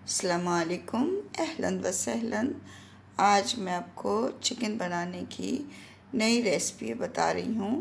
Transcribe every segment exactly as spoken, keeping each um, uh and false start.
अस्सलामुअलैकुम, अहलन व सहलन। आज मैं आपको चिकन बनाने की नई रेसिपी बता रही हूँ।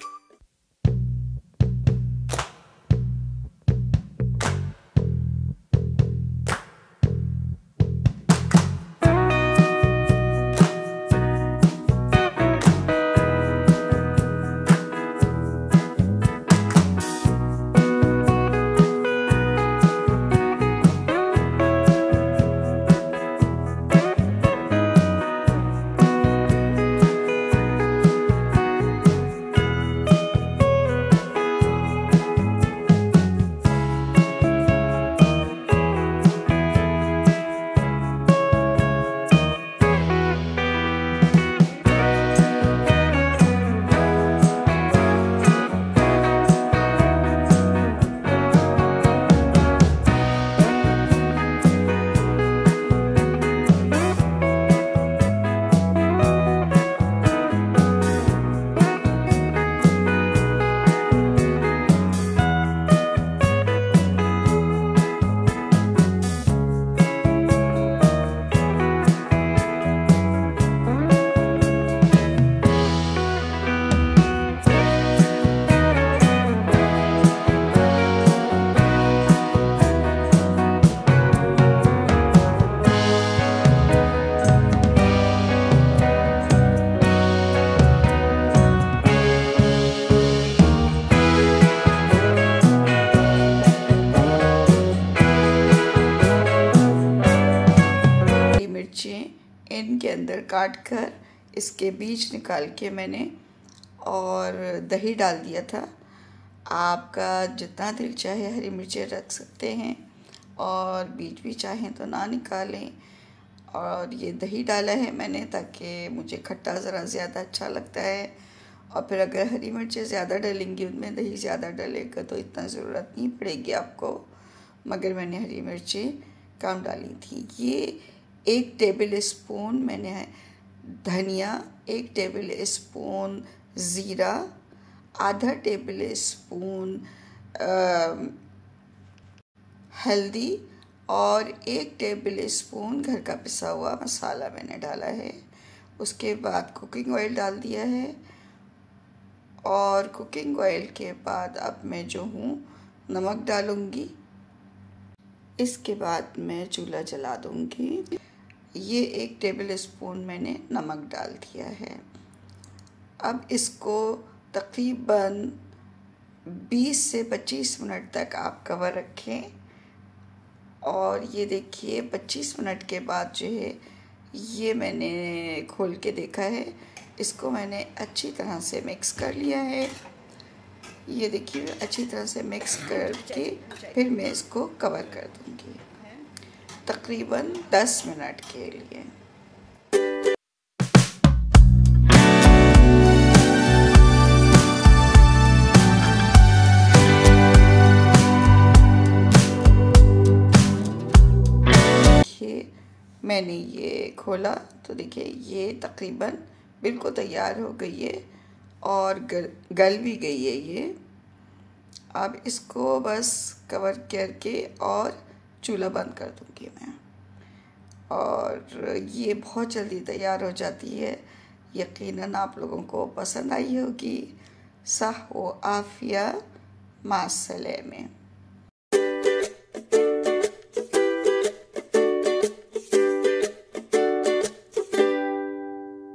इनके अंदर काट कर इसके बीज निकाल के मैंने और दही डाल दिया था। आपका जितना दिल चाहे हरी मिर्चें रख सकते हैं और बीज भी चाहें तो ना निकालें। और ये दही डाला है मैंने ताकि मुझे खट्टा ज़रा ज़्यादा अच्छा लगता है। और फिर अगर हरी मिर्चें ज़्यादा डलेंगी, उनमें दही ज़्यादा डलेगा तो इतना ज़रूरत नहीं पड़ेगी आपको, मगर मैंने हरी मिर्चें कम डाली थी। ये एक टेबल स्पून मैंने धनिया, एक टेबल स्पून ज़ीरा, आधा टेबल स्पून हल्दी और एक टेबल स्पून घर का पिसा हुआ मसाला मैंने डाला है। उसके बाद कुकिंग ऑयल डाल दिया है और कुकिंग ऑयल के बाद अब मैं जो हूँ नमक डालूँगी। इसके बाद मैं चूल्हा जला दूँगी। ये एक टेबल स्पून मैंने नमक डाल दिया है। अब इसको तकरीबन बीस से पच्चीस मिनट तक आप कवर रखें। और ये देखिए पच्चीस मिनट के बाद जो है ये मैंने खोल के देखा है, इसको मैंने अच्छी तरह से मिक्स कर लिया है। ये देखिए अच्छी तरह से मिक्स करके फिर मैं इसको कवर कर दूँगी तकरीबन दस मिनट के लिए। देखिए मैंने ये खोला तो देखिए ये तकरीबन बिल्कुल तैयार हो गई है और गल गल भी गई है ये। अब इसको बस कवर करके और चूल्हा बंद कर दूँगी मैं। और ये बहुत जल्दी तैयार हो जाती है। यकीनन आप लोगों को पसंद आई होगी। सह व आफिया, मास्सलामे।